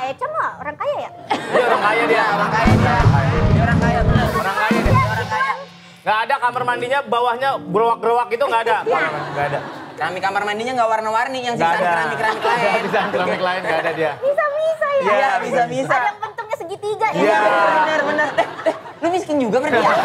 Eca mah orang kaya ya? Dia orang kaya dia. Orang kaya dia. Dia orang kaya bener. Orang kaya dia. Orang kaya. Nggak ada kamar mandinya, bawahnya gerowak-gerowak itu nggak ada. Nggak ada. Keramik kamar mandinya nggak warna-warni, yang Nggak sisa ada. keramik-keramik lain. Sisaan keramik lain nggak ada dia. Bisa-bisa ya? Iya, bisa-bisa. Ada yang bentuknya segitiga ya? Iya. Bener. Lu miskin juga berarti ya?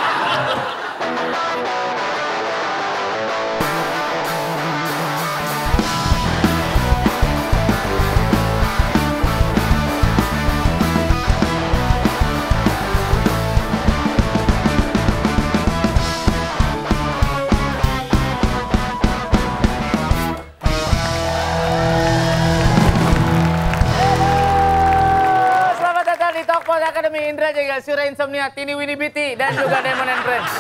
Selamat datang di Talkpod Academy. Indra Jaga, Syura Insomnia, Tini Winnie Biti, dan juga Demon and Friends.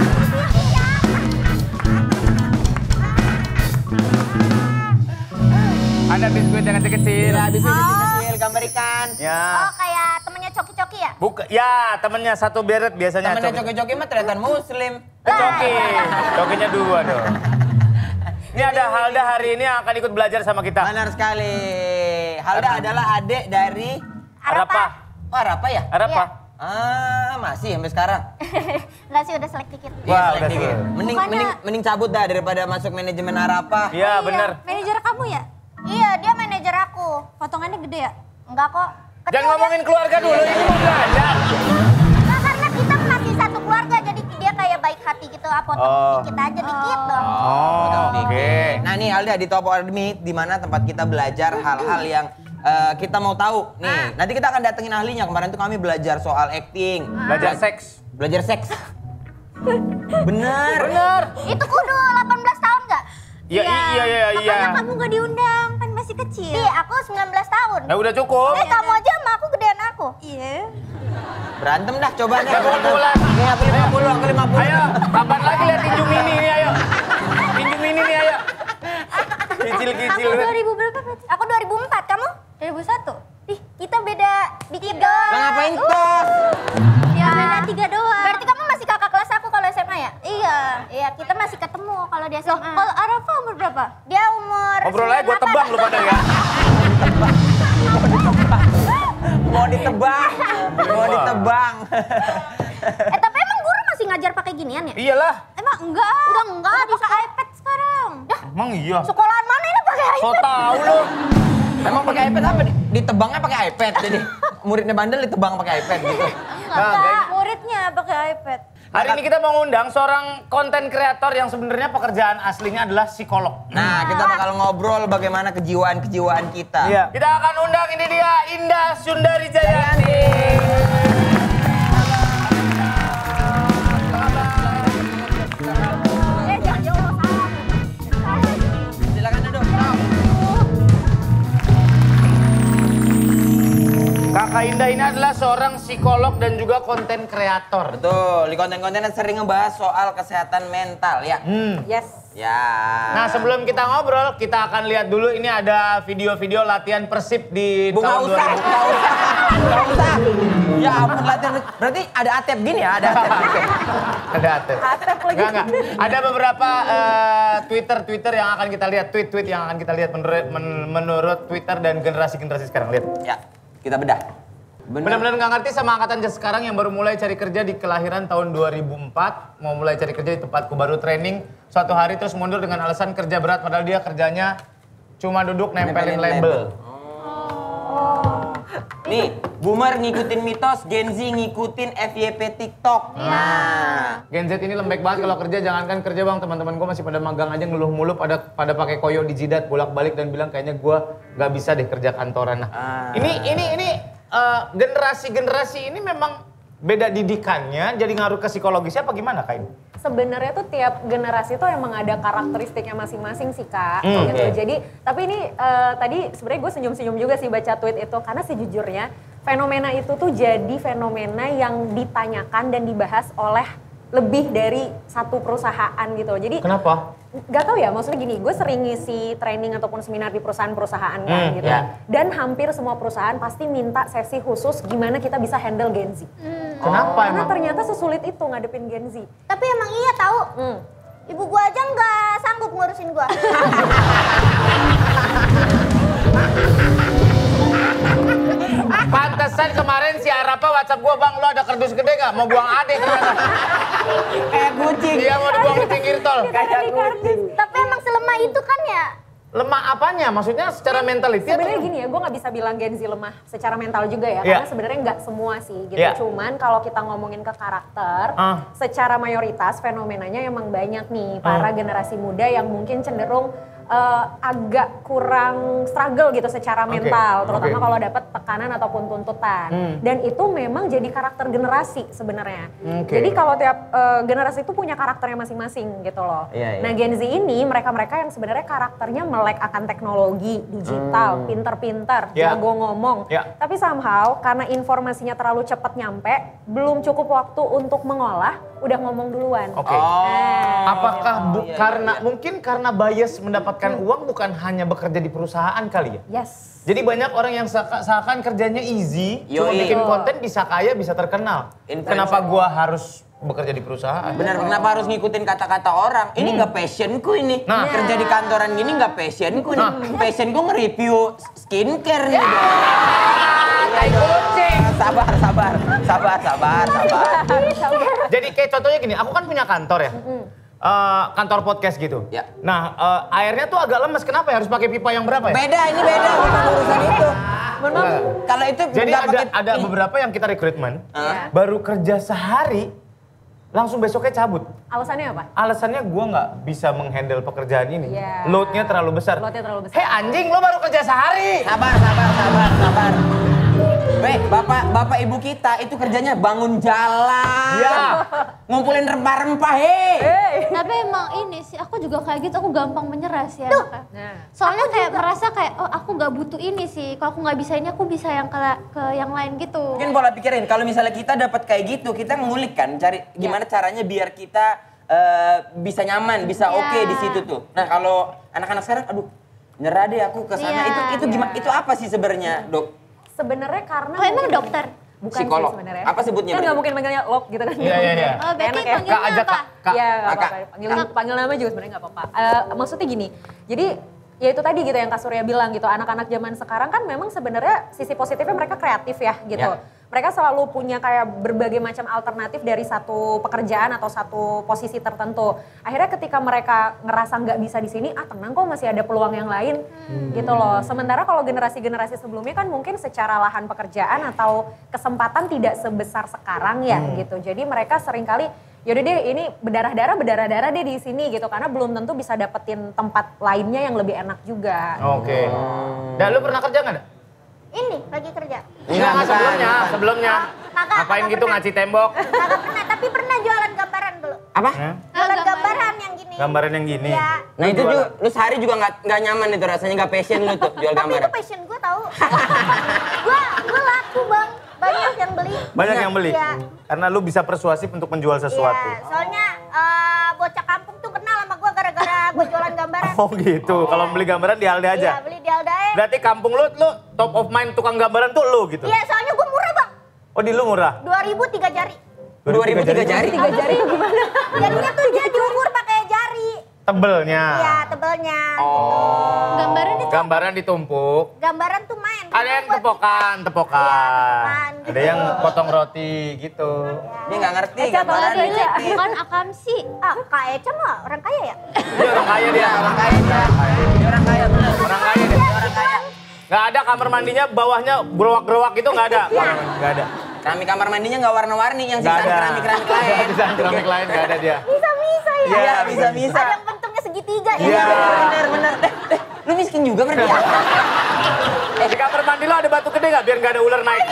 Ada biskuit yang kecil-kecil. Iya, biskuit kecil, gambar ikan. Ya. Oh kayak temennya Coki-Coki ya? Buka, ya temennya satu beret biasanya. Temennya joki-joki mah ternyata muslim. Coki. Cokinya dua dong. Ini ada Halda hari ini yang akan ikut belajar sama kita. Benar sekali. Halda adalah adik dari... Arapa. Oh, Arapa ya? Arapa. Masih sampai sekarang. Enggak sih, udah selek dikit. Wah, Iya, udah dikit. selek. Mending cabut dah daripada masuk manajemen Arapa. Iya benar. Manajer kamu ya? Iya, dia manajer aku. Potongannya gede ya? Enggak kok. Kecil Jangan dia. ngomongin keluarga dulu, ini mau belajar. Enggak, karena kita masih satu keluarga, jadi dia kayak baik hati gitu. Potong dikit aja, dikit dong. Oh, oke. Nah nih Alda di Top Academy di mana tempat kita belajar hal-hal yang kita mau tahu. Nih, nanti kita akan datengin ahlinya. Kemarin tuh kami belajar soal acting. Belajar seks. Belajar seks. Bener. Bener. Itu kudu 18 tahun nggak? Iya. Makanya kamu nggak diundang, kan masih kecil. Iya, aku 19 tahun. Nah udah cukup. Kamu aja sama aku gedean aku. Iya. Berantem dah coba nih. Kebetulan. Nih aku 50, aku 50. Ayo, kapan lagi lihat tinju mini nih, ayo. Tinju mini nih, ayo. Kicil-kicil. Kamu 2000 berapa berarti? Aku 2004, kamu? 2001. Ih, kita beda dikit dong. Lah ngapain tos? Ya, beda 3 doang. Berarti kamu masih kakak kelas aku kalau SMA ya? Iya. Iya, kita masih ketemu kalau di SMA. Kalau Arafa umur berapa? Dia umur... Ngobrol aja, gue tebang lu pada ya. Mau ditebang. Mau ditebang. Tapi emang guru masih ngajar pakai ginian ya? Iyalah. Emang enggak. Udah enggak, bisa iPad sekarang. Dah, Emang iya. sekolahan mana ini pakai So iPad? tau lu. Emang pakai iPad apa? Ditebangnya pakai iPad jadi. Muridnya bandel ditebang pakai iPad gitu. Enggak, muridnya pakai iPad. Hari ini kita mau ngundang seorang konten kreator yang sebenarnya pekerjaan aslinya adalah psikolog. Nah, kita bakal ngobrol bagaimana kejiwaan-kejiwaan kita. Iya. Kita akan undang, ini dia Indah Sundari Jayanti. Jangan jauh salah. Silakan duduk. Kakak Indah ini adalah seorang psikolog dan juga konten kreator. Betul, di konten-kontennya sering ngebahas soal kesehatan mental ya. Yes. Ya. Nah sebelum kita ngobrol, kita akan lihat dulu ini ada video-video latihan Persib di Nggak tahun usah, 2000. nggak usah. Ya ampun latihan. Berarti ada Atep gini ya, ada Atep. Ada Atep. Enggak. Ada beberapa Twitter yang akan kita lihat, tweet-tweet yang akan kita lihat menurut Twitter dan generasi-generasi sekarang. Lihat. Ya, kita bedah. Benar-benar nggak ngerti sama angkatan sekarang yang baru mulai cari kerja di kelahiran tahun 2004. Mau mulai cari kerja di tempatku baru training. Suatu hari terus mundur dengan alasan kerja berat padahal dia kerjanya cuma duduk nempelin label. Nih, boomer ngikutin mitos, Gen Z ngikutin FYP TikTok. Nah, Gen Z ini lembek banget kalau kerja, jangankan kerja bang, teman-teman gue masih pada magang aja ngeluh mulu pada pakai koyo di jidat bolak-balik dan bilang kayaknya gue nggak bisa deh kerja kantoran. Nah, ini generasi ini memang beda didikannya, jadi ngaruh ke psikologisnya apa gimana Kak? Sebenarnya tuh tiap generasi tuh emang ada karakteristiknya masing-masing sih Kak. Gitu. Okay. Jadi tapi ini tadi sebenarnya gue senyum-senyum juga sih baca tweet itu karena sejujurnya fenomena itu tuh jadi fenomena yang ditanyakan dan dibahas oleh lebih dari satu perusahaan gitu. Jadi Kenapa? Gak tau ya, maksudnya gini, gue sering ngisi training ataupun seminar di perusahaan-perusahaan kan gitu. Ya. Dan hampir semua perusahaan pasti minta sesi khusus gimana kita bisa handle Gen Z. Kenapa Karena emang? ternyata sesulit itu ngadepin Gen Z. Tapi emang iya tahu. Ibu gua aja nggak sanggup ngurusin gua. Pantesan kemarin si Arafa WhatsApp gua, Bang, lo ada kardus gede gak? Mau buang adik ternyata. Kayak kucing. Dia mau dibuang di pinggir tol. Kayak kucing. Tapi emang selemah itu kan ya? Lemah apanya? Maksudnya secara mentality? Sebenarnya gini ya, gue nggak bisa bilang Gen Z lemah secara mental juga ya, Iya. karena sebenarnya nggak semua sih gitu. Iya. Cuman kalau kita ngomongin ke karakter, secara mayoritas fenomenanya emang banyak nih para generasi muda yang mungkin cenderung agak kurang struggle gitu secara mental, terutama kalau dapat tekanan ataupun tuntutan. Dan itu memang jadi karakter generasi sebenarnya. Jadi kalau tiap generasi itu punya karakternya masing-masing gitu loh. Iya, iya. Nah Gen Z ini mereka-mereka yang sebenarnya karakternya melek akan teknologi, digital, pinter-pinter, jago ngomong. Tapi somehow karena informasinya terlalu cepat nyampe, belum cukup waktu untuk mengolah, udah ngomong duluan. Apakah mungkin karena bias mendapatkan uang bukan hanya bekerja di perusahaan kali ya? Yes. Jadi banyak orang yang seakan kerjanya easy, cuma bikin konten bisa kaya, bisa terkenal. Kenapa gua harus bekerja di perusahaan? Benar, kenapa harus ngikutin kata-kata orang? Ini nggak passionku ini. Kerja di kantoran gini nggak passionku nih. Passionku nge-review skincare nih. Sabar. Jadi kayak contohnya gini, aku kan punya kantor ya. Kantor podcast gitu. Ya. Nah, airnya tuh agak lemes. Kenapa ya? Harus pakai pipa yang berapa ya? Beda, ini beda bukan urusan itu. Kalau itu Jadi nggak pakai ada beberapa yang kita rekrutmen, baru kerja sehari, langsung besoknya cabut. Alasannya apa? Alasannya gue nggak bisa menghandle pekerjaan ini. Iya. Load-nya terlalu besar. Load-nya terlalu besar. Hei anjing, lo baru kerja sehari. Sabar. Weh, bapak ibu kita itu kerjanya bangun jalan. Iya. Ngumpulin rempah-rempah, hei. Tapi emang ini sih, aku juga kayak gitu, aku gampang menyerah sih anaknya. Soalnya kayak merasa kayak, oh aku gak butuh ini sih, kalau aku gak bisa ini aku bisa yang ke yang lain gitu. Mungkin pola pikirin, kalau misalnya kita dapat kayak gitu, kita ngulik kan, cari gimana caranya biar kita bisa nyaman, bisa oke di situ tuh. Nah kalau anak-anak sekarang, aduh nyerah deh aku ke sana. Itu gimana? Itu apa sih sebenarnya, Dok? Sebenarnya karena Oh emang dokter? bukan psikolog. sih sebenarnya. Apa sebutnya? Kan nggak mungkin manggilnya lok gitu kan. Iya. Oh berarti Enak ya? panggilnya Kak aja, apa? Kak. Iya nggak Kakak. apa-apa. Panggil nama juga sebenarnya nggak apa-apa. Maksudnya gini, jadi ya itu tadi gitu yang Kak Surya bilang gitu, anak-anak zaman sekarang kan memang sebenarnya sisi positifnya mereka kreatif ya gitu. Mereka selalu punya kayak berbagai macam alternatif dari satu pekerjaan atau satu posisi tertentu. Akhirnya ketika mereka ngerasa nggak bisa di sini, tenang kok masih ada peluang yang lain gitu loh. Sementara kalau generasi-generasi sebelumnya kan mungkin secara lahan pekerjaan atau kesempatan tidak sebesar sekarang ya gitu. Jadi mereka seringkali yaudah deh ini berdarah-darah deh di sini gitu. Karena belum tentu bisa dapetin tempat lainnya yang lebih enak juga. Oke. Dan lu pernah kerja nggak? Ini lagi kerja. Enggak, sebelumnya. Ngapain gitu pernah. ngaci tembok? Kagak pernah, tapi pernah jualan gambaran dulu. Apa? Jualan gambaran yang gini. Gambaran yang gini. Iya. Nah itu juga, lu sehari juga nggak nyaman itu rasanya, nggak passion lu tuh jual Tapi gambar. itu passion gue tahu. Gue laku bang, banyak yang beli. Banyak yang beli? Iya. Karena lu bisa persuasif untuk menjual sesuatu. Iya, soalnya bocah kampung tuh kenal sama gue gara-gara gue jualan gambaran. Oh gitu, kalau beli gambaran di Alde aja? Iya, beli di Aldae. Berarti kampung lu top of mind tukang gambaran tuh lu gitu? Iya, soalnya gue murah bang. Oh di lu murah? 2.000 3 jari. 2.000 3 jari? 3 jari itu gimana? Jarinya tuh dia diukur pakai jari. Tebelnya? Iya, tebelnya. Gambaran itu? Gambaran ditumpuk. Gambaran tuh main. Ada yang tepokan. Iya, tepokan gitu. Ada yang potong roti gitu. Dia nggak ngerti Eca, gambaran. tolong Eca. Bukan akamsi. Kak Eca mah orang kaya ya? Dia orang kaya dia. Orang kaya dia. Dia orang kaya bener. Orang kaya dia. Orang kaya. Nggak ada kamar mandinya bawahnya gerowak-gerowak gitu nggak ada. Nggak ada. Keramik kamar mandinya nggak warna-warni, yang Nggak sisa ada. keramik-keramik lain. Sisa keramik lain nggak ada dia. Bisa-bisa ya? Iya, bisa-bisa. Ada yang bentuknya segitiga ya? Iya. Bener. Lu miskin juga berarti ya? Di kamar mandi lo ada batu gede nggak biar nggak ada ular naik?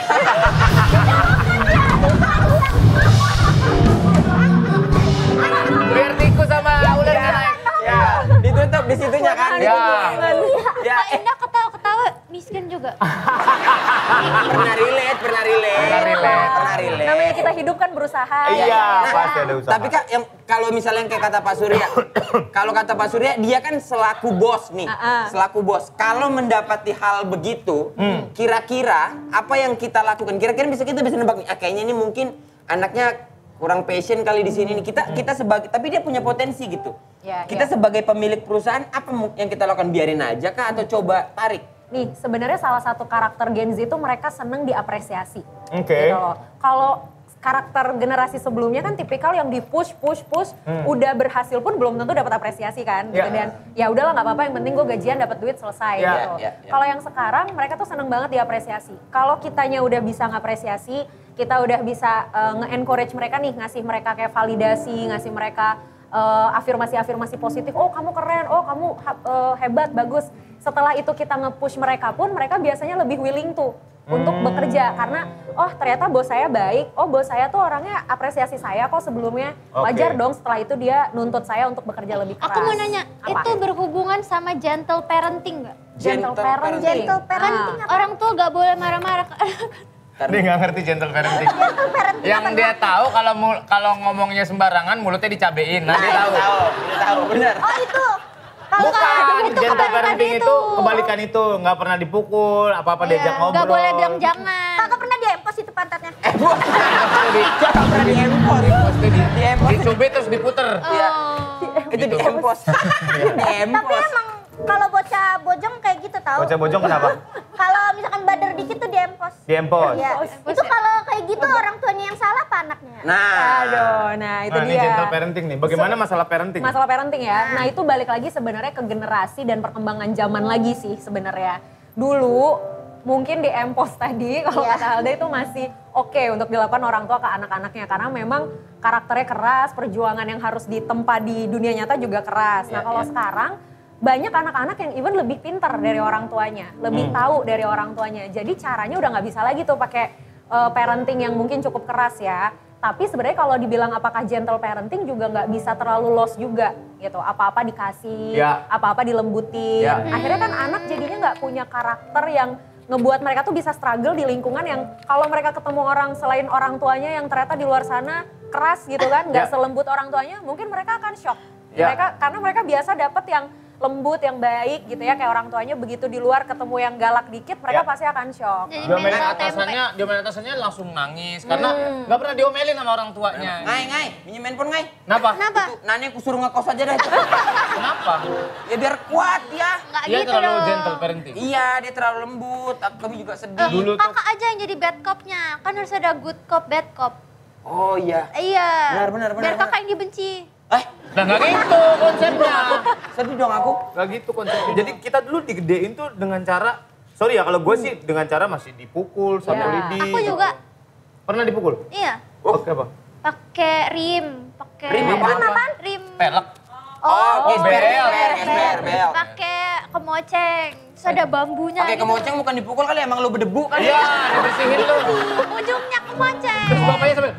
Biar tikus sama ular nggak naik. Ya, ditutup di situnya kan. Ya. Ya, Kak Indah ketawa-ketawa miskin juga. pernah relate. Namanya kita hidup kan berusaha. Iya, pasti ada usaha. Tapi Kak, yang kalau misalnya kayak kata Pak Surya, kalau kata Pak Surya dia kan selaku bos nih, selaku bos. Kalau mendapati hal begitu, kira-kira apa yang kita lakukan? Kira-kira kita bisa nebak nih, kayaknya ini mungkin anaknya kurang passion kali di sini nih. Kita sebagai, tapi dia punya potensi gitu. Ya, Kita sebagai pemilik perusahaan apa yang kita lakukan, biarin aja kah atau coba tarik? nih sebenarnya salah satu karakter Gen Z itu mereka seneng diapresiasi. Oke. Gitu loh. Kalau karakter generasi sebelumnya kan tipikal yang di push, udah berhasil pun belum tentu dapat apresiasi kan. Gitu. Dan ya udahlah nggak apa-apa, yang penting gue gajian dapat duit selesai gitu. Kalau yang sekarang mereka tuh seneng banget diapresiasi. Kalau kitanya udah bisa ngapresiasi, kita udah bisa nge-encourage mereka nih, ngasih mereka kayak validasi, ngasih mereka afirmasi-afirmasi positif. Oh kamu keren, oh kamu hebat, bagus. Setelah itu kita nge-push mereka pun, mereka biasanya lebih willing tuh untuk bekerja karena oh ternyata bos saya baik, oh bos saya tuh orangnya apresiasi saya kok sebelumnya, wajar dong setelah itu dia nuntut saya untuk bekerja lebih keras. Aku mau nanya, itu berhubungan sama gentle parenting nggak? Gentle parenting. Kan orang tua gak boleh marah-marah. Dia nggak ngerti gentle parenting. Yang dia tahu kalau ngomongnya sembarangan mulutnya dicabein. Nah, dia tahu. Bener. Oh itu. Bukan, gentle parenting itu kebalikan itu, nggak pernah dipukul, apa-apa diajak ngobrol. Nggak boleh bilang jangan. Kakak pernah diempos itu pantatnya? Jangan pernah diempos. Dicubit terus diputer. Itu diempos. Tapi Diempos. emang kalau bocah bojong kayak gitu tau? Bocah bojong kenapa? Kalau misalkan bader dikit tuh diempos. Diempos. Iya. Itu kalau kayak gitu orang tuanya yang salah apa anaknya? Aduh, nah itu Nah, ini dia. gentle parenting nih. Bagaimana masalah parenting? Masalah parenting ya. Nah itu balik lagi sebenarnya ke generasi dan perkembangan zaman lagi sih sebenarnya. Dulu mungkin di empos tadi kalau kata Alda itu masih oke untuk dilakukan orang tua ke anak-anaknya. Karena memang karakternya keras, perjuangan yang harus ditempa di dunia nyata juga keras. Nah kalau sekarang banyak anak-anak yang even lebih pintar dari orang tuanya. Lebih tahu dari orang tuanya. Jadi caranya udah nggak bisa lagi tuh pakai parenting yang mungkin cukup keras ya. Tapi sebenarnya kalau dibilang apakah gentle parenting juga nggak bisa terlalu lost juga gitu. Apa-apa dikasih, apa-apa dilembutin. Akhirnya kan anak jadinya nggak punya karakter yang ngebuat mereka tuh bisa struggle di lingkungan yang kalau mereka ketemu orang selain orang tuanya yang ternyata di luar sana keras gitu kan, nggak selembut orang tuanya, mungkin mereka akan shock. Karena mereka biasa dapet yang lembut, yang baik gitu ya, kayak orang tuanya begitu di luar ketemu yang galak dikit, mereka pasti akan shock. Diomelin atasannya langsung nangis karena nggak pernah diomelin sama orang tuanya. Ngai, minjem handphone Ngai. Kenapa? Itu Nani aku suruh ngekos aja deh. Kenapa? Ya biar kuat ya. Nggak Dia gitu terlalu dong. gentle parenting. Iya, dia terlalu lembut. Kami juga sedih. Dulu tuh Kakak aja yang jadi bad cop-nya. Kan harus ada good cop, bad cop. Oh iya. Iya. Benar. Biar kakak yang dibenci. nah nggak gitu konsepnya. Sedih dong aku. Nggak gitu konsepnya. Jadi kita dulu digedein tuh dengan cara, sorry ya kalau gue sih dengan cara masih dipukul sama lidi. Aku juga. Pernah dipukul? Iya. Oke apa? Pakai rim. Rim apaan? Rim. Pelek. Oh, bel. bel. Pakai kemoceng. Terus ada bambunya. Pakai kemoceng bukan dipukul kali, emang lu berdebu kali. Iya, dibersihin lu. Ujungnya kemoceng. Terus bapaknya sampai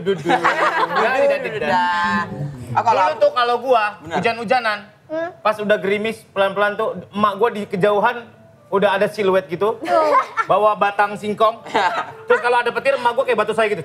Dulu tuh kalau gua hujan-hujanan, pas udah gerimis pelan-pelan tuh emak gua di kejauhan udah ada siluet gitu, bawa batang singkong. Terus kalau ada petir emak gua kayak batu saya gitu.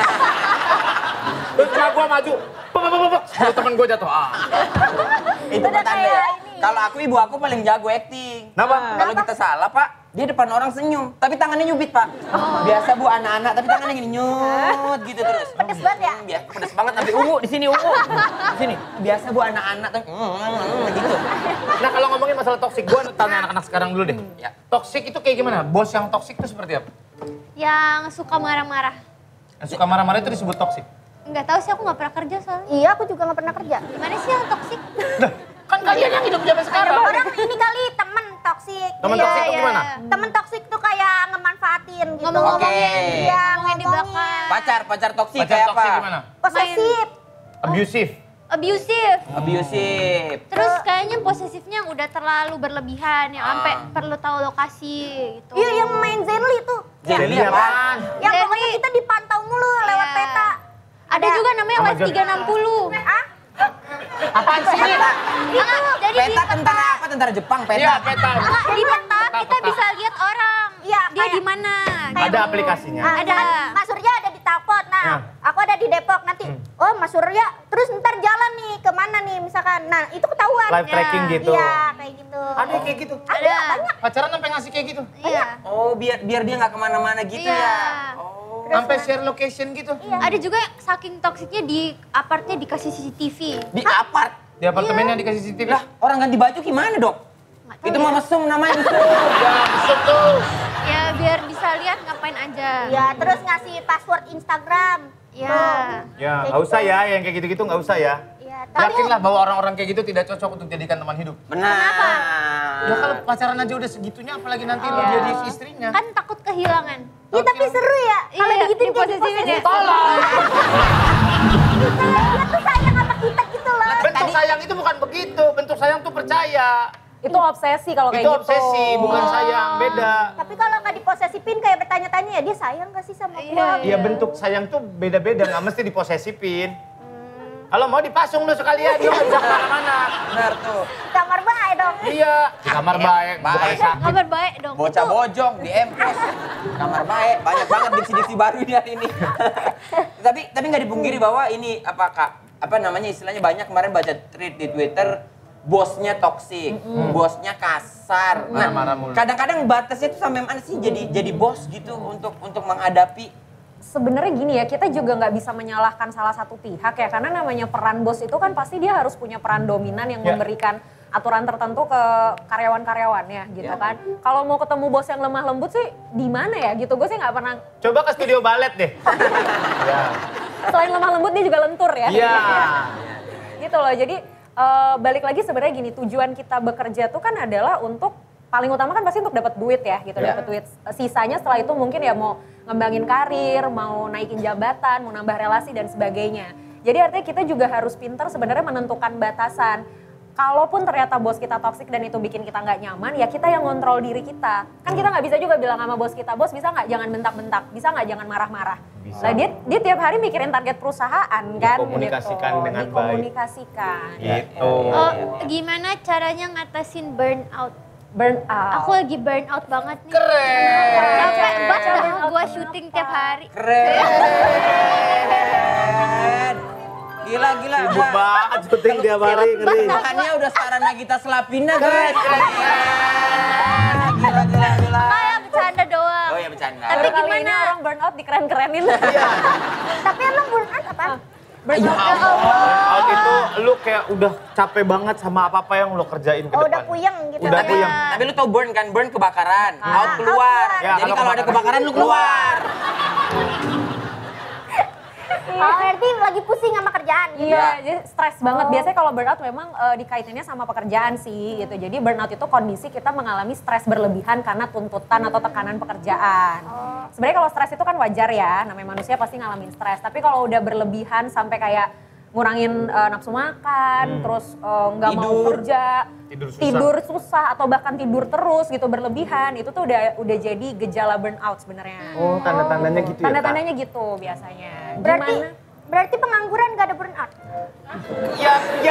Terus emak gua maju, terus temen gua jatuh. Itu pertanda ya. Kalau aku ibu aku paling jago acting. Kenapa? Kalau kita salah Pak, dia depan orang senyum, tapi tangannya nyubit Pak. Biasa Bu anak-anak, tapi tangannya gini nyut gitu terus. Pedes banget ya? Biasa pedes banget, tapi ungu di sini ungu. Di sini. Biasa Bu anak-anak tapi gitu. Nah kalau ngomongin masalah toksik, gua tanya anak-anak sekarang dulu deh. Ya. Toksik itu kayak gimana? Bos yang toksik itu seperti apa? Yang suka marah-marah. Yang suka marah-marah itu disebut toksik. Enggak tahu sih, aku nggak pernah kerja soalnya. Iya, aku juga nggak pernah kerja. Gimana sih yang toksik? Kan kalian yang hidup zaman sekarang. Orang ini kali temen toksik. Temen Iya, toksik itu iya. gimana? Temen toksik tuh kayak ngemanfaatin gitu. Ngomong-ngomongin. Iya, Ngomongin di belakang. Pacar toksik Pacar kayak apa? toksik gimana? Posesif. Abusive. Abusive. Abusive. Terus kayaknya posesifnya yang udah terlalu berlebihan, yang sampai perlu tahu lokasi gitu. Iya, yang main Zenly tuh. Zenly apaan? Yang Zenly. pokoknya kita dipantau mulu lewat Iya. peta. Ada juga namanya Sama Web 360. Ah? Apaan sih? Jadi Peta tentara apa? Tentara Jepang, peta. Iya, peta. di peta kita bisa lihat orang. Iya, Dia kayak- di mana. Ada aplikasinya. Ada. Kan Mas Surya ada di Takot, nah aku ada di Depok nanti. Oh Mas Surya, terus ntar jalan nih kemana nih misalkan. Nah itu ketahuan. Live tracking gitu. Iya kayak gitu. Ada kayak gitu. Ada banyak. Pacaran sampai ngasih kayak gitu. Iya. Oh, biar dia nggak kemana-mana gitu Iya. ya. Oh. Sampai share location gitu. Ada juga yang saking toksiknya di apartnya dikasih CCTV. Di apart. Di apartemennya dikasih CCTV. Lah, orang ganti baju gimana dong? Nggak tahu Itu ya. mah mesum namanya. Ya, mesum tuh. Ya biar bisa lihat ngapain aja. Ya, terus ngasih password Instagram. Ya. Ya, Kayak nggak usah gitu. ya, yang kayak gitu-gitu nggak usah ya. Ya, tapi Yakinlah bahwa orang-orang kayak gitu tidak cocok untuk jadikan teman hidup. Benar. Ya kalau pacaran aja udah segitunya, apalagi nanti lu jadi istrinya. Kan takut kehilangan. ya, tapi seru ya. Kalau Iya, digituin kayak diposesifin ya. Tolong. dia tuh sayang sama kita gitu loh. Bentuk sayang itu bukan begitu, bentuk sayang tuh percaya. Itu obsesi kalau kayak Itu gitu. obsesi, bukan sayang, beda. Tapi kalau nggak diposesifin kayak bertanya-tanya ya dia sayang gak sih sama gua? Iya bentuk sayang tuh beda-beda, nggak mesti diposesifin. Kalau mau dipasung lu sekalian, lu nggak bisa kemana-mana. Benar tuh. Di kamar baik dong. Iya, di kamar baik, bukan Baik. sakit. Kabar baik dong. Bocah bojong di MPS. Kamar baik, banyak banget diksi-diksi baru di hari ini. tapi nggak dipungkiri bahwa ini apa namanya istilahnya banyak kemarin baca tweet di Twitter, bosnya toksik, bosnya kasar. Nah, Marah-marah mulu. kadang-kadang batasnya itu sampai mana sih jadi bos gitu untuk menghadapi. Sebenarnya gini ya, kita juga nggak bisa menyalahkan salah satu pihak ya, karena namanya peran bos itu kan pasti dia harus punya peran dominan yang Ya. memberikan aturan tertentu ke karyawan-karyawannya gitu kan. Kalau mau ketemu bos yang lemah lembut sih di mana ya gitu, gue sih nggak pernah. Coba ke studio balet deh. Ya. Selain lemah lembut dia juga lentur ya. Iya. Gitu loh, jadi balik lagi sebenarnya gini, tujuan kita bekerja tuh kan adalah untuk paling utama kan pasti untuk dapat duit ya gitu, Ya. dapat duit. Sisanya setelah itu mungkin ya mau ngembangin karir, mau naikin jabatan, mau nambah relasi dan sebagainya. Jadi artinya kita juga harus pintar sebenarnya menentukan batasan. Kalaupun ternyata bos kita toksik dan itu bikin kita nggak nyaman, ya kita yang ngontrol diri kita. Kan kita nggak bisa juga bilang sama bos kita, bos bisa nggak jangan bentak-bentak, bisa nggak jangan marah-marah. Bisa. Nah dia tiap hari mikirin target perusahaan kan. Dikomunikasikan gitu. dengan baik. Dikomunikasikan. Gitu. Oh, gimana caranya ngatasin burnout? Burn out. Aku lagi burnout banget nih. Keren. Capek banget gua syuting tiap hari. Keren. Gila. Sibuk banget syuting tiap hari, ngeri. Bahannya udah setara Nagita Slavina, guys. Gila. Kayak bercanda doang. Oh ya bercanda. Tapi Baru kali gimana? ini orang burnout dikeren-kerenin. Tapi emang burnout apa? Out itu lu kayak udah capek banget sama apa-apa yang lu kerjain ke Oh, depan. udah puyeng gitu. Udah kan? puyeng. Tapi lu tau burn kan? Burn kebakaran. Out keluar. Ya, Jadi kalau kalau ada kebakaran lu keluar. Oh, berarti lagi pusing sama kerjaan gitu. Iya, jadi stres banget. Biasanya kalau burnout memang dikaitannya sama pekerjaan sih gitu. Jadi burnout itu kondisi kita mengalami stres berlebihan karena tuntutan atau tekanan pekerjaan. Sebenarnya kalau stres itu kan wajar ya, namanya manusia pasti ngalamin stres. Tapi kalau udah berlebihan sampai kayak ngurangin nafsu makan, terus nggak mau Tidur. kerja, Tidur susah atau bahkan tidur terus gitu berlebihan, itu tuh udah jadi gejala burnout sebenarnya. Oh, tanda-tandanya gitu ya, Kak? Tanda-tandanya gitu biasanya. Berarti pengangguran gak ada burnout? Ya,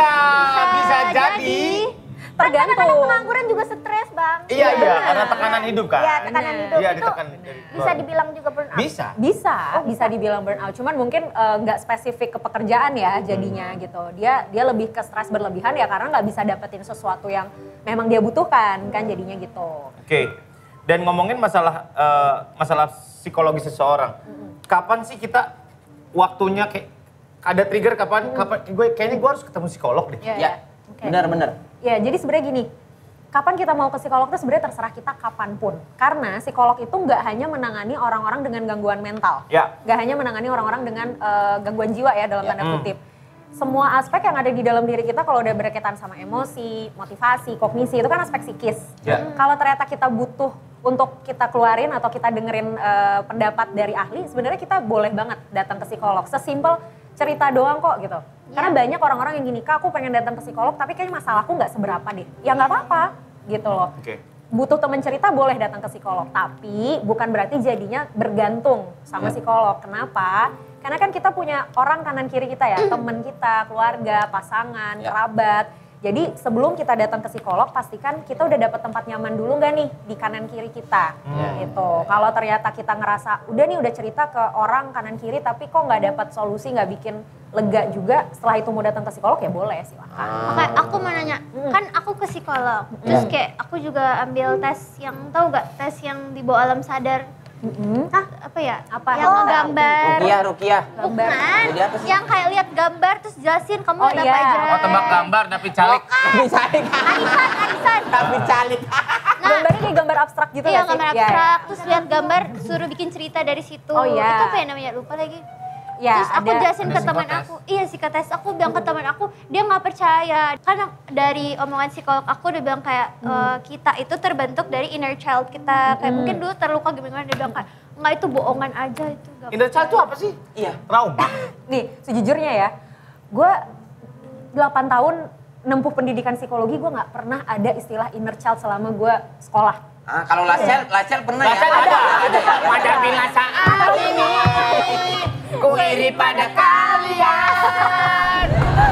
bisa jadi. Tergantung. Kadang-kadang pengangguran juga stres, Bang. Iya, karena tekanan hidup kan. Iya, tekanan hidup Iya, itu ditekan dari bisa luar. dibilang juga burnout. Bisa. Bisa dibilang burnout. Cuman mungkin nggak spesifik ke pekerjaan ya jadinya gitu. Dia lebih ke stres berlebihan ya karena nggak bisa dapetin sesuatu yang memang dia butuhkan kan jadinya gitu. Oke. Dan ngomongin masalah psikologi seseorang. Kapan sih kita waktunya kayak ada trigger kapan kayaknya gue harus ketemu psikolog deh. Ya, Oke. benar. Ya, jadi sebenarnya gini, kapan kita mau ke psikolog itu sebenarnya terserah kita kapanpun. Karena psikolog itu nggak hanya menangani orang-orang dengan gangguan mental. Ya. Nggak hanya menangani orang-orang dengan gangguan jiwa ya dalam Ya. tanda kutip. Semua aspek yang ada di dalam diri kita kalau udah berkaitan sama emosi, motivasi, kognisi, itu kan aspek psikis. Ya. Kalau ternyata kita butuh untuk kita keluarin atau kita dengerin pendapat dari ahli, sebenarnya kita boleh banget datang ke psikolog. Sesimpel cerita doang kok gitu. Karena banyak orang-orang yang gini, Kak aku pengen datang ke psikolog tapi kayaknya masalahku nggak seberapa deh. Ya nggak apa-apa gitu loh. Oke. Butuh teman cerita boleh datang ke psikolog. Tapi bukan berarti jadinya bergantung sama psikolog. Kenapa? Karena kan kita punya orang kanan kiri kita ya. Teman kita, keluarga, pasangan, kerabat. Jadi sebelum kita datang ke psikolog pastikan kita udah dapat tempat nyaman dulu nggak nih di kanan kiri kita gitu. Kalau ternyata kita ngerasa udah cerita ke orang kanan kiri tapi kok nggak dapat solusi, nggak bikin lega juga, setelah itu mau datang ke psikolog ya boleh silakan. Oke, aku mau nanya, kan aku ke psikolog, terus kayak aku juga ambil tes yang tahu gak tes yang di bawah alam sadar, apa ya? Apa? Yang ngegambar. Rukiah. Bukan. Jadi apa sih? Yang kayak lihat gambar terus jelasin kamu Oh, ada iya. apa aja. Oh, tebak gambar tapi calik. Tapi calik. Arisan. Tapi calik. Nah, Gambarnya kayak gambar abstrak gitu iya nggak sih? gambar Iya, abstrak, terus lihat gambar suruh bikin cerita dari situ. Oh, iya. Itu apa ya namanya? Lupa lagi. Ya, Terus aku ada- jelasin ke ada teman psikotes. aku, iya psikotes, aku bilang ke teman aku, dia nggak percaya. Karena dari omongan psikolog aku dia bilang kayak kita itu terbentuk dari inner child kita. Kayak mungkin dulu terluka gimana, dia bilang kayak nggak itu bohongan aja itu. Gak Inner child itu apa sih? Iya. Trauma. Nih, sejujurnya ya, gue 8 tahun nempuh pendidikan psikologi, gue nggak pernah ada istilah inner child selama gue sekolah. Kalau Lacel pernah ya? Ada. Pada bila saat ini ku iri pada kalian.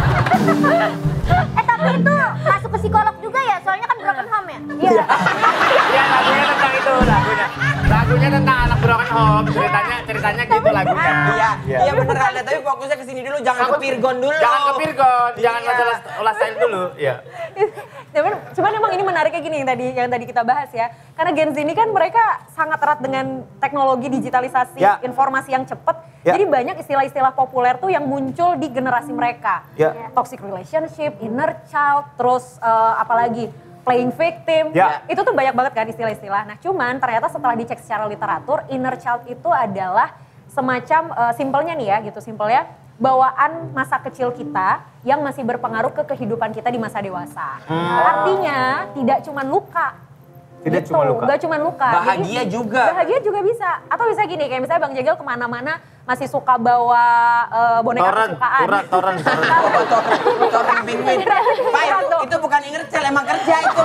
Tapi itu masuk ke psikolog juga ya, soalnya kan broken home ya. Iya. Ya lagunya tentang itu lagunya. Lagunya tentang anak broken home. Ceritanya gitu lagunya. Iya bener Alda, tapi fokusnya ke sini dulu, jangan ke Virgon dulu. Jangan ke Virgon, jangan Iya. masalah lifestyle dulu. Iya. Cuman emang ini menariknya gini yang tadi kita bahas ya. Karena Gen Z ini kan mereka sangat erat dengan teknologi digitalisasi, Ya. informasi yang cepat. Ya. Jadi banyak istilah-istilah populer tuh yang muncul di generasi mereka. Ya. Toxic relationship, inner child, terus apalagi playing victim. Ya. Itu tuh banyak banget kan istilah-istilah. Nah cuman ternyata setelah dicek secara literatur, inner child itu adalah semacam simpelnya nih ya gitu, simpelnya bawaan masa kecil kita yang masih berpengaruh ke kehidupan kita di masa dewasa. Artinya tidak cuma luka. Tidak Gitu, cuma luka. nggak cuma luka. Bahagia Jadi, juga. Bahagia juga bisa. Atau bisa gini, kayak misalnya Bang Jagel kemana-mana masih suka bawa boneka kesukaan. Toran. Torrent penguin. Pak, itu bukan inner child, emang kerja itu.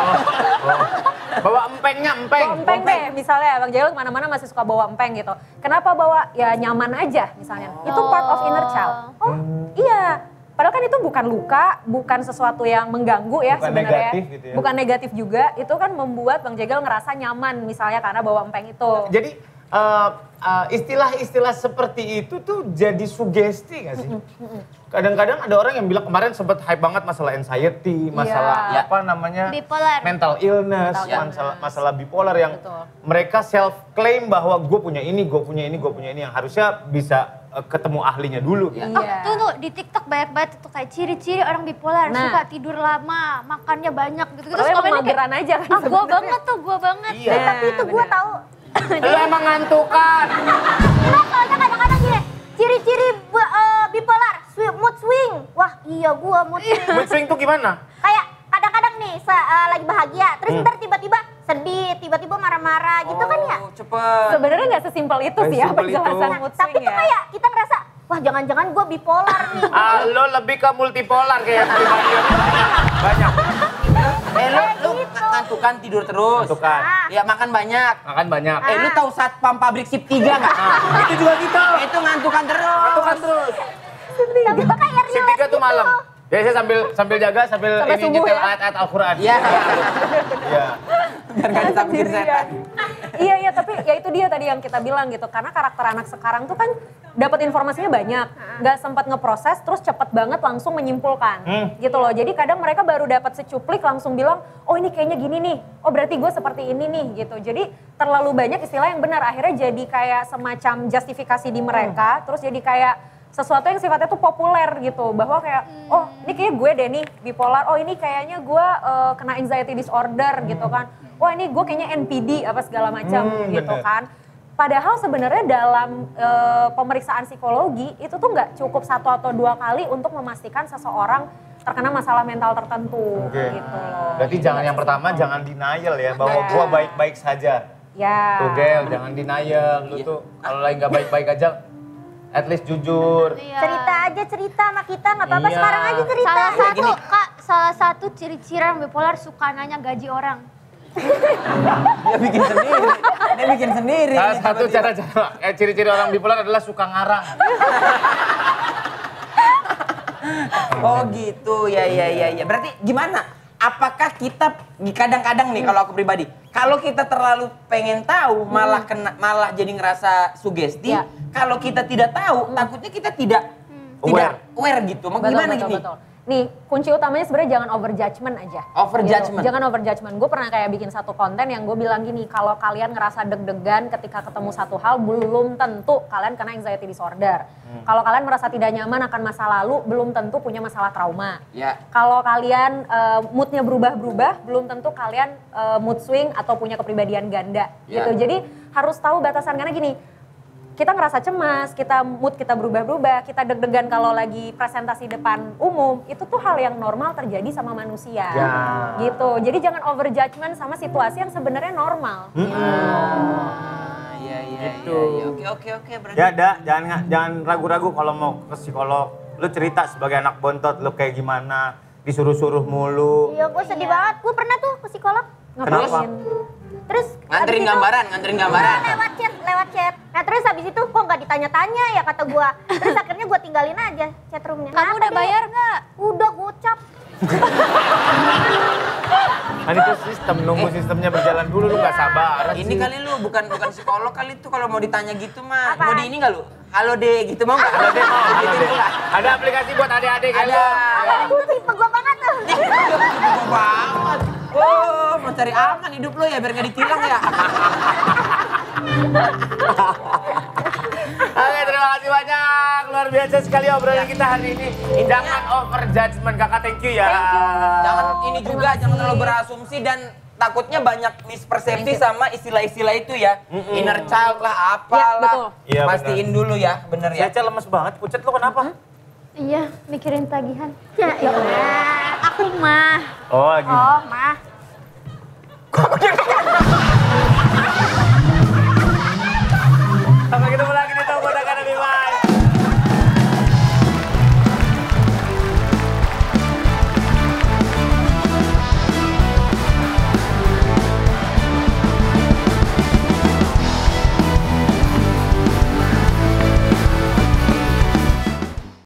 Bawa empengnya, empeng. Bawa empeng deh, misalnya Bang Jagel kemana-mana masih suka bawa empeng gitu. Kenapa bawa? Ya nyaman aja misalnya. Itu part of inner child. Oh iya. Padahal kan itu bukan luka, bukan sesuatu yang mengganggu ya Bukan sebenarnya. negatif gitu ya. Bukan negatif juga, itu kan membuat Bang Jagel ngerasa nyaman misalnya karena bawa empeng itu. Jadi istilah-istilah seperti itu tuh jadi sugesti gak sih? Kadang-kadang ada orang yang bilang kemarin sempat hype banget masalah anxiety, masalah Iya. apa namanya? Bipolar. Mental illness, masalah bipolar yang mereka self claim bahwa gue punya ini yang harusnya bisa ketemu ahlinya dulu. Iya. Oh, tuh di TikTok banyak banget tuh kayak ciri-ciri orang bipolar, Nah. suka tidur lama, makannya banyak gitu. Padahal emang komennya mageran aja kan gue sebenarnya. banget tuh, gue banget. Iya. Tapi itu gue tahu. Lu emang ngantukan. Nah, soalnya kadang-kadang gini, ciri-ciri bipolar, mood swing. Wah iya gue mood swing. Mood swing tuh gimana? Kayak kadang-kadang nih lagi bahagia, terus ntar tiba-tiba sedih, tiba-tiba marah-marah gitu kan ya. Cepet. Sebenarnya nggak sesimpel itu sih ya Sesimpel itu. penjelasan mood Tapi swing tuh ya. kayak kita ngerasa, wah jangan-jangan gue bipolar nih. Lo lebih ke multipolar kayak pribadi. Banyak. Lu ngantukan tidur terus. Ngantukan. Ya makan banyak. Makan banyak. Lu tahu satpam pabrik sip 3 nggak? Itu juga gitu. Itu ngantukan terus. Ngantukan terus. Tapi tuh kayak Sip relate 3 tuh malam. Biasanya sambil jaga sambil Sampai ini subuh nyetel ya? ayat-ayat Al-Qur'an. Iya. Iya. Biar nggak disamperin setan. Iya, tapi ya itu dia tadi yang kita bilang gitu. Karena karakter anak sekarang tuh kan dapat informasinya banyak. Nggak sempat ngeproses, terus cepet banget langsung menyimpulkan. Gitu loh. Jadi kadang mereka baru dapat secuplik langsung bilang, oh ini kayaknya gini nih. Oh berarti gue seperti ini nih gitu. Jadi terlalu banyak istilah yang benar. Akhirnya jadi kayak semacam justifikasi di mereka. Terus jadi kayak sesuatu yang sifatnya tuh populer gitu. Bahwa kayak, oh ini kayaknya gue deh nih bipolar. Oh ini kayaknya gue kena anxiety disorder gitu kan. Wah ini gue kayaknya NPD apa segala macam gitu bener. kan. Padahal sebenarnya dalam pemeriksaan psikologi itu tuh nggak cukup 1 atau 2 kali untuk memastikan seseorang terkena masalah mental tertentu Oke. gitu loh. Berarti jangan yang pertama jangan denial ya bahwa gua baik-baik saja. Ya. Tuh Gel, jangan denial. Lu tuh kalau lagi nggak baik-baik aja at least jujur. Iya. cerita sama kita, nggak apa-apa Iya. sekarang aja cerita. Salah satu ciri-ciri orang bipolar suka nanya gaji orang. Dia bikin sendiri. Dia bikin sendiri. Salah satu cara ciri-ciri orang bipolar adalah suka ngarang. Oh gitu, ya. Berarti gimana? Apakah kita kadang-kadang nih kalau aku pribadi, kalau kita terlalu pengen tahu malah jadi ngerasa sugesti. Ya. Kalau kita tidak tahu, takutnya kita tidak aware gitu. Gimana gini? Betul. nih kunci utamanya sebenarnya jangan over judgment aja. Over judgment? Jangan over judgment. Gue pernah kayak bikin satu konten yang gue bilang gini, kalau kalian ngerasa deg-degan ketika ketemu satu hal, belum tentu kalian kena anxiety disorder. Kalau kalian merasa tidak nyaman akan masa lalu, belum tentu punya masalah trauma. Ya. Kalau kalian moodnya berubah-berubah, belum tentu kalian mood swing atau punya kepribadian ganda Ya. gitu. Jadi harus tahu batasan, karena gini, kita ngerasa cemas, mood kita berubah-berubah, kita deg-degan kalau lagi presentasi depan umum, itu tuh hal yang normal terjadi sama manusia. Ya. Gitu. Jadi jangan over judgment sama situasi yang sebenarnya normal. Iya. Oke. Berarti Ya, jangan ragu-ragu kalau mau ke psikolog. Lu cerita sebagai anak bontot, lu kayak gimana, disuruh-suruh mulu. Iya, gue sedih banget. Gue pernah tuh ke psikolog. Kenapa? Terus nganterin abis itu- gambaran. lewat chat. Nah terus habis itu kok nggak ditanya-tanya ya kata gue. Terus akhirnya gue tinggalin aja chat roomnya. Kamu udah bayar nggak? Udah gocap. Kan itu sistem, nunggu sistemnya berjalan dulu, lu gak sabar. Ini kali lu bukan psikolog kali itu kalau mau ditanya gitu mah. Apa? Mau di ini enggak lu? Halo deh gitu mau enggak? Halo deh mau. Gitu enggak? Ada aplikasi buat adik-adik kan Ada. lu? Itu tipe gue banget tuh. Gue banget. Oh, mau cari aman hidup lo ya biar gak ditilang ya. Oke, terima kasih banyak. Luar biasa sekali obrolan kita hari ini. Jangan over judgment, kakak, thank you ya. Jangan ini juga jangan terlalu berasumsi dan takutnya banyak mispersepsi sama istilah-istilah itu ya. Inner child lah, apalah. betul. Iya, Pastiin dulu ya, bener ya. Cece lemes banget, Pucet lu kenapa? Iya, mikirin tagihan. Ya, Aku mah. Oh, lagi. Oh, mah.